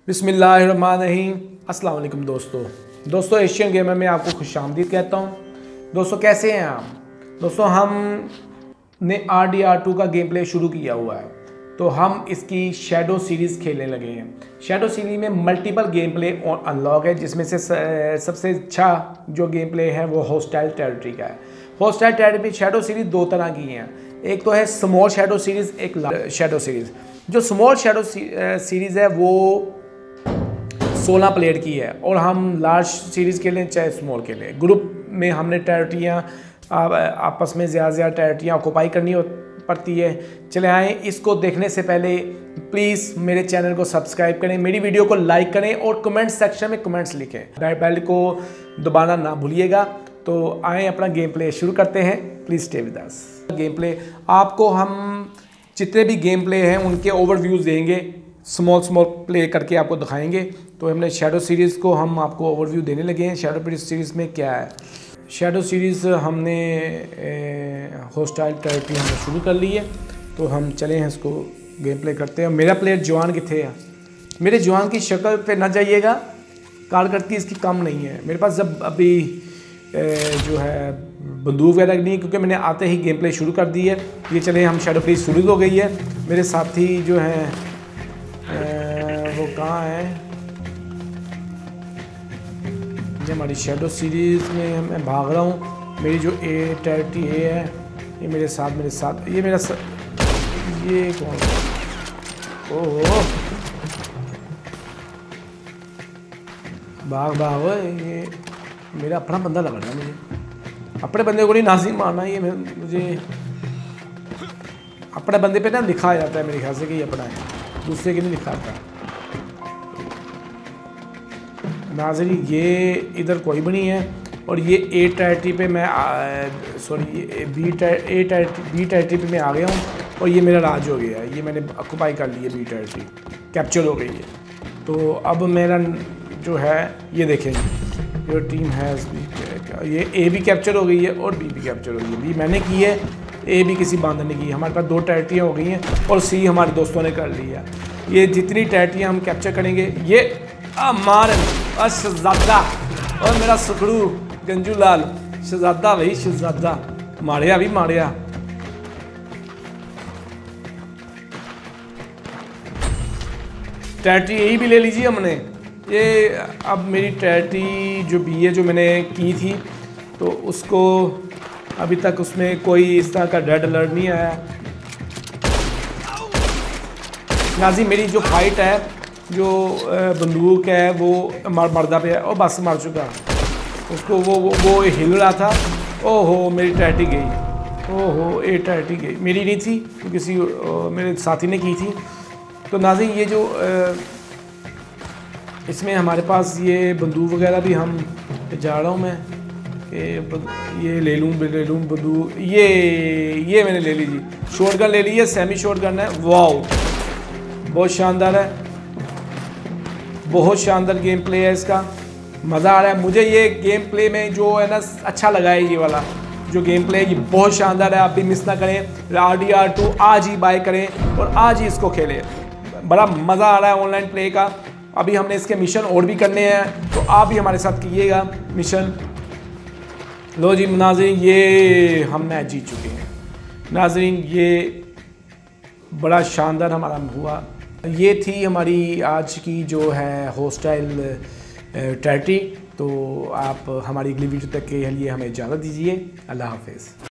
बिस्मिल्लाहिर्रहमानिर्रहीम। अस्सलाम वालेकुम दोस्तों एशियन गेमर में आपको खुशामदीद कहता हूँ। दोस्तों कैसे हैं आप? दोस्तों हमने RDR2 का गेम प्ले शुरू किया हुआ है, तो हम इसकी शैडो सीरीज़ खेलने लगे हैं। शैडो सीरीज़ में मल्टीपल गेम प्ले और अनलॉक है, जिसमें से सबसे अच्छा जो गेम प्ले है वो होस्टाइल टेरिटरी का है। होस्टाइल टेरिटरी शैडो सीरीज़ दो तरह की हैं, एक तो है स्मॉल शैडो सीरीज़, एक लार्ज शैडो सीरीज़। जो स्मॉल शैडो सीरीज़ है वो 16 प्लेयर की है, और हम लार्ज सीरीज़ के लिए चाहे स्मॉल के लिए ग्रुप में हमने टेरिटरियाँ आपस में ज़्यादा टेरिटरियाँ ऑक्यूपाई करनी पड़ती है। चले आएँ, इसको देखने से पहले प्लीज़ मेरे चैनल को सब्सक्राइब करें, मेरी वीडियो को लाइक करें और कमेंट सेक्शन में कमेंट्स लिखें। बेल को दबाना ना भूलिएगा। तो आएँ अपना गेम प्ले शुरू करते हैं। Please stay with us. Game play आपको हम जितने भी गेम प्ले हैं उनके ओवरव्यूज़ देंगे, स्मॉल प्ले करके आपको दिखाएंगे। तो हमने शैडो सीरीज़ को हम आपको ओवरव्यू देने लगे हैं। शैडो सीरीज़ में क्या है? शैडो सीरीज़ हमने होस्टाइल टेरिटरी हमने शुरू कर ली है, तो हम चले हैं इसको गेम प्ले करते हैं। मेरा प्लेयर जवान कितने है? मेरे जवान की शक्ल पे ना जाइएगा, कारकर्दगी इसकी कम नहीं है। मेरे पास जब अभी जो है बंदूक वगैरह नहीं, क्योंकि मैंने आते ही गेम प्ले शुरू कर दी है। ये चले हम शैडो प्ले शुरू हो गई है। मेरे साथी जो हैं वो कहाँ है? ये हमारी शैडो सीरीज़ में मैं भाग रहा हूँ। मेरी जो टेरिटरी है ये मेरे साथ ये मेरा ये कौन? ओह भाग ये मेरा अपना बंदा लग रहा है। मुझे अपने बंदे को नहीं नाज़िम मारना, ये मुझे अपने बंदे पे ना लिखा जाता है मेरे ख्याल से कि ये अपना है, दूसरे के नहीं लिखा आता। नाज़री ये इधर कोई भी नहीं है, और ये ए टेरिटरी पे मैं बी टेरिटरी पे मैं आ गया हूँ, और ये मेरा राज हो गया है। ये मैंने ऑक्यूपाई कर ली है, बी टेरिटरी कैप्चर हो गई है। तो अब मेरा जो है ये देखें, जो टीम है ये ए भी कैप्चर हो गई है और बी भी कैप्चर हो गई है। बी मैंने की है, ए भी किसी बांधर ने की है। हमारे पास 2 टेरिटरियाँ हो गई हैं, और सी हमारे दोस्तों ने कर ली है। ये जितनी टेरिटरियाँ हम कैप्चर करेंगे, ये मार शहजादा और मेरा सुखड़ू गंजू लाल शहजादा, भाई शहजादा मारिया भी मारिया। टेरिटरी यही भी ले लीजिए हमने। ये अब मेरी टेरिटरी जो बी है, जो मैंने की थी, तो उसको अभी तक उसमें कोई इस तरह का रेड अलर्ट नहीं आया। नाज़ी मेरी जो फाइट है, जो बंदूक है वो मर्दा पे है, और बस मार चुका उसको। वो हिल रहा था। ओहो मेरी टेरिटरी गई। ओहो ए टेरिटरी गई, मेरी नहीं थी, तो किसी मेरे साथी ने की थी। तो नाज़ी ये जो इसमें हमारे पास ये बंदूक वगैरह भी हम जा रहा हूँ मैं कि ये ले लूँ बंदूक। ये मैंने ले ली जी, शॉटगन ले ली है, सेमी शॉटगन है। वाओ बहुत शानदार है, बहुत शानदार गेम प्ले है इसका, मज़ा आ रहा है मुझे। ये गेम प्ले में जो है ना अच्छा लगा है, ये वाला जो गेम प्ले है ये बहुत शानदार है। आप भी मिस ना करें। RDR2 आज ही बाय करें और आज ही इसको खेलें। बड़ा मज़ा आ रहा है ऑनलाइन प्ले का। अभी हमने इसके मिशन और भी करने हैं, तो आप भी हमारे साथ कीजिएगा मिशन। लो जी नाज़रीन, ये हम मैच जीत चुके हैं। नाज़रीन ये बड़ा शानदार हमारा हुआ। ये थी हमारी आज की जो है होस्टाइल टेरिटरी। तो आप हमारी अगली वीडियो तक के लिए हमें इजाज़त दीजिए। अल्लाह हाफ़िज़।